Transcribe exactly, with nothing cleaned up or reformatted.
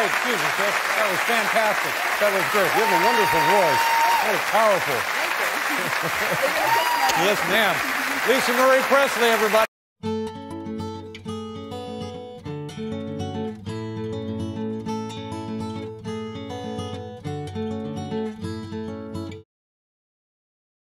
Oh, excuse me, Chris. That was fantastic. That was great. You have a wonderful voice. That was powerful. Thank you. Yes, ma'am. Lisa Marie Presley, everybody.